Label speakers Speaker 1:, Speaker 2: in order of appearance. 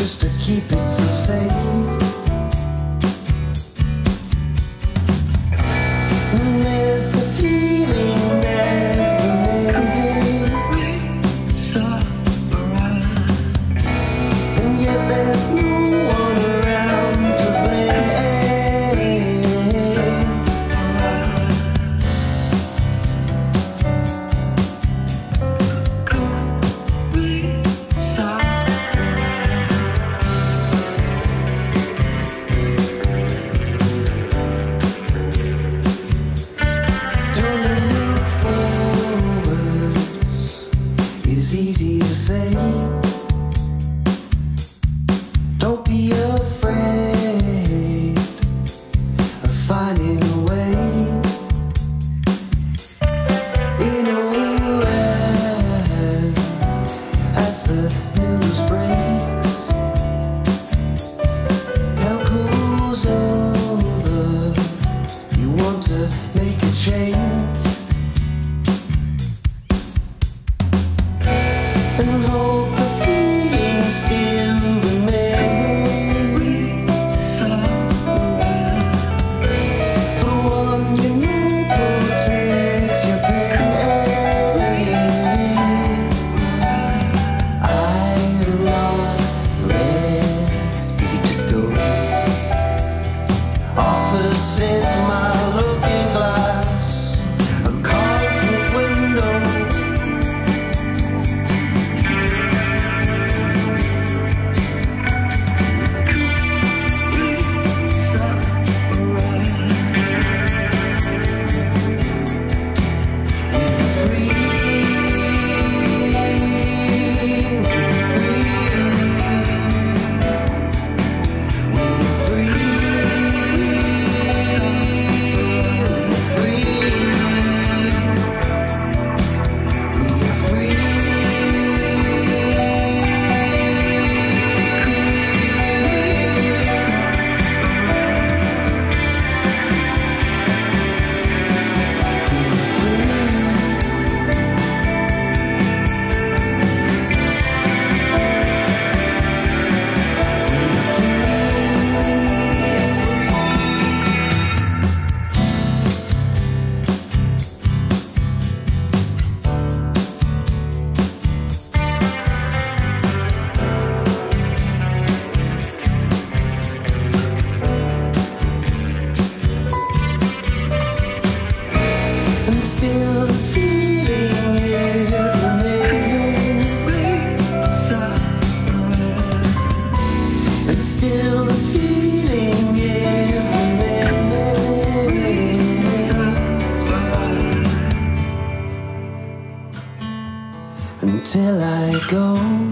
Speaker 1: just to keep it so safe. And there's the feeling that remains, and yet there's no one around to blame. It's easy to say. Don't be afraid of finding a way. In Oran, as the news breaks, hell goes over. You want to make a change, and hope the feeling still remains. The one you know protects your pain. I'm not ready to go. Opposite my looking glass, a cosmic window. And still the feeling it remains, and still the feeling it remains, until I go.